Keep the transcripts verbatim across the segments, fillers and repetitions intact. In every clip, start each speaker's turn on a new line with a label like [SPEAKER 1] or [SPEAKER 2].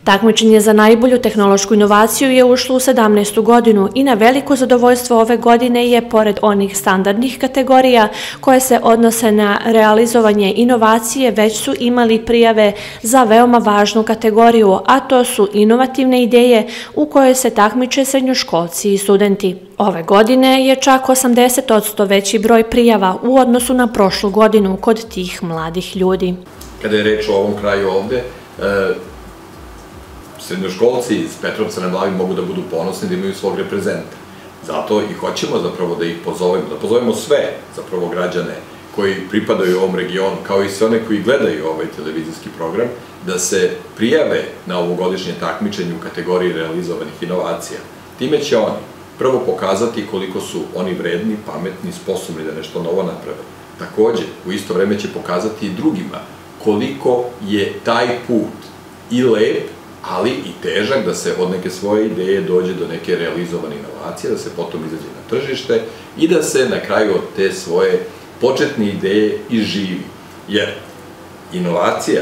[SPEAKER 1] Takmičenje za najbolju tehnološku inovaciju je ušlo u sedamnaestu godinu i na veliko zadovoljstvo ove godine je, pored onih standardnih kategorija koje se odnose na realizovanje inovacije, već su imali prijave za veoma važnu kategoriju, a to su inovativne ideje u kojoj se takmiče srednjoškolci i studenti. Ove godine je čak osamdeset posto veći broj prijava u odnosu na prošlu godinu kod tih mladih ljudi.
[SPEAKER 2] Kada je reč o ovom kraju ovde, srednjoškolci iz Petrovca na Mlavi mogu da budu ponosni da imaju svog reprezenta. Zato i hoćemo zapravo da ih pozovemo, da pozovemo sve zapravo građane koji pripadaju ovom regionu, kao i sve one koji gledaju ovaj televizijski program, da se prijave na ovogodišnje takmičenje u kategoriji realizovanih inovacija. Time će oni prvo pokazati koliko su oni vredni, pametni, sposobni da nešto novo naprave. Takođe, u isto vreme će pokazati i drugima koliko je taj put i lep, ali i težak, da se od neke svoje ideje dođe do neke realizovane inovacije, da se potom izađe na tržište i da se na kraju od te svoje početne ideje i živi. Jer inovacija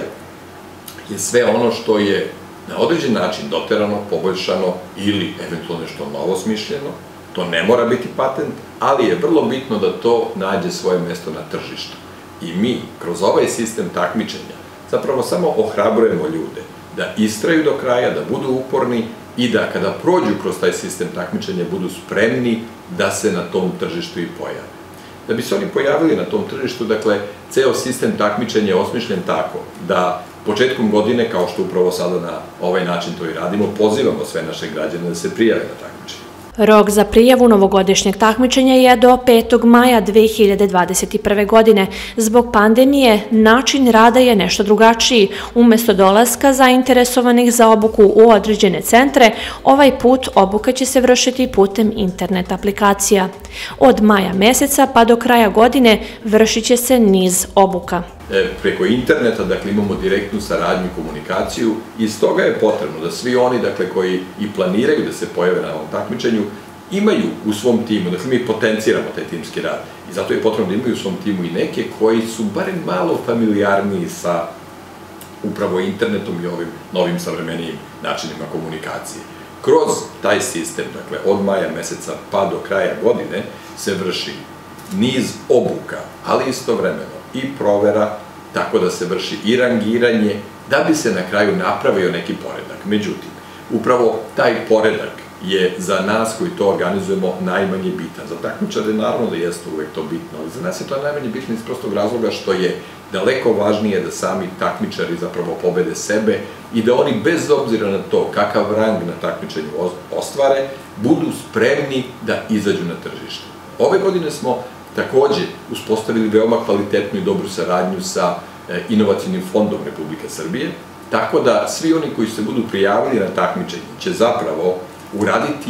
[SPEAKER 2] je sve ono što je na određen način doterano, poboljšano ili eventualno nešto novo smišljeno. To ne mora biti patent, ali je vrlo bitno da to nađe svoje mesto na tržištu. I mi, kroz ovaj sistem takmičenja, zapravo samo ohrabrujemo ljude da istraju do kraja, da budu uporni i da kada prođu kroz taj sistem takmičenja budu spremni da se na tom tržištu i pojave. Da bi se oni pojavili na tom tržištu, dakle, ceo sistem takmičenja je osmišljen tako da početkom godine, kao što upravo sada na ovaj način to i radimo, pozivamo sve naše građane da se prijave na takmičenje.
[SPEAKER 1] Rok za prijavu novogodišnjeg takmičenja je do petog maja dve hiljade dvadeset prve. godine. Zbog pandemije, način rada je nešto drugačiji. Umesto dolaska zainteresovanih za obuku u određene centre, ovaj put obuka će se vršiti putem internet aplikacija. Od maja meseca pa do kraja godine vršit će se niz obuka.
[SPEAKER 2] Preko interneta, dakle, imamo direktnu saradnju i komunikaciju i stoga je potrebno da svi oni, dakle, koji i planiraju da se pojave na ovom takmičenju, imaju u svom timu, dakle, mi potenciramo taj timski rad i zato je potrebno da imaju u svom timu i neke koji su barem malo familijarniji sa upravo internetom i ovim novim savremenijim načinima komunikacije. Kroz taj sistem, dakle, od maja meseca pa do kraja godine se vrši niz obuka, ali istovremeno i provera, tako da se vrši i rangiranje, da bi se na kraju napravio neki poredak. Međutim, upravo taj poredak je za nas koji to organizujemo najmanje bitan. Za takmičare naravno da jeste uvek to bitno, ali za nas je to najmanje bitno iz prostog razloga što je daleko važnije da sami takmičari zapravo pobede sebe i da oni bez obzira na to kakav rang na takmičenju ostvare, budu spremni da izađu na tržište. Ove godine smo takođe uspostavili veoma kvalitetnu i dobru saradnju sa Inovacijnim fondom Republike Srbije, tako da svi oni koji se budu prijavili na takmičenje će zapravo uraditi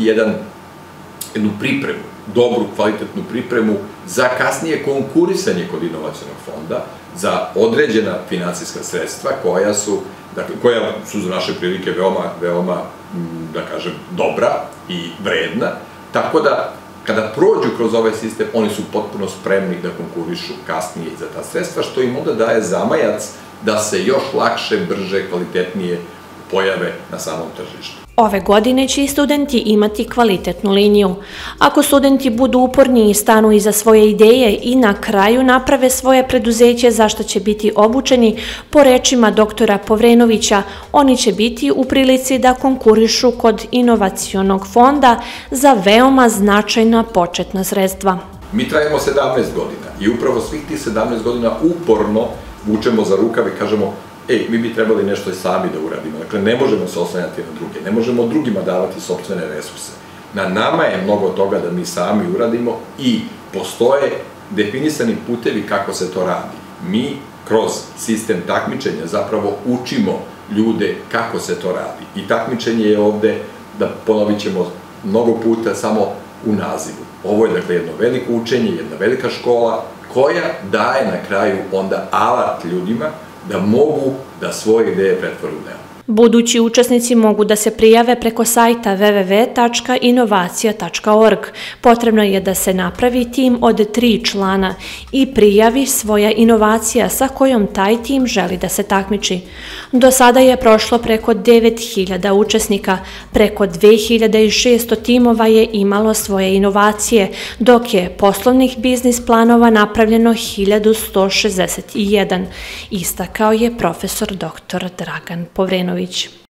[SPEAKER 2] jednu pripremu, dobru, kvalitetnu pripremu za kasnije konkurisanje kod Inovacijnog fonda za određena finansijska sredstva koja su, dakle, koja su za naše prilike veoma, veoma, da kažem, dobra i vredna, tako da kada prođu kroz ovaj sistem, oni su potpuno spremni da konkurišu kasnije za ta sredstva, što im onda daje zamajac da se još lakše, brže, kvalitetnije pojave na samom tržištu.
[SPEAKER 1] Ove godine će i studenti imati kvalitetnu liniju. Ako studenti budu uporni i stanu iza svoje ideje i na kraju naprave svoje preduzeće za što će biti obučeni, po rečima doktora Povrenovića, oni će biti u prilici da konkurišu kod Inovacionog fonda za veoma značajna početna sredstva.
[SPEAKER 2] Mi trajemo sedamnaest godina i upravo svih tih sedamnaest godina uporno vučemo za rukav i kažemo: ej, mi bi trebali nešto i sami da uradimo. Dakle, ne možemo se oslanjati na druge, ne možemo drugima davati sopstvene resurse. Na nama je mnogo toga da mi sami uradimo i postoje definisani putevi kako se to radi. Mi kroz sistem takmičenja zapravo učimo ljude kako se to radi. I takmičenje je ovde, da ponovit ćemo mnogo puta, samo u nazivu. Ovo je, dakle, jedno veliko učenje, jedna velika škola koja daje na kraju onda alat ljudima da mogu da svoje ideje pretvore u delo.
[SPEAKER 1] Budući učesnici mogu da se prijave preko sajta w w w tačka inovacija tačka org. Potrebno je da se napravi tim od tri člana i prijavi svoja inovacija sa kojom taj tim želi da se takmiči. Do sada je prošlo preko devet hiljada učesnika, preko dve hiljade šesto timova je imalo svoje inovacije, dok je poslovnih biznis planova napravljeno hiljadu sto šezdeset jedan, istakao je profesor doktor Dragan Povrenović.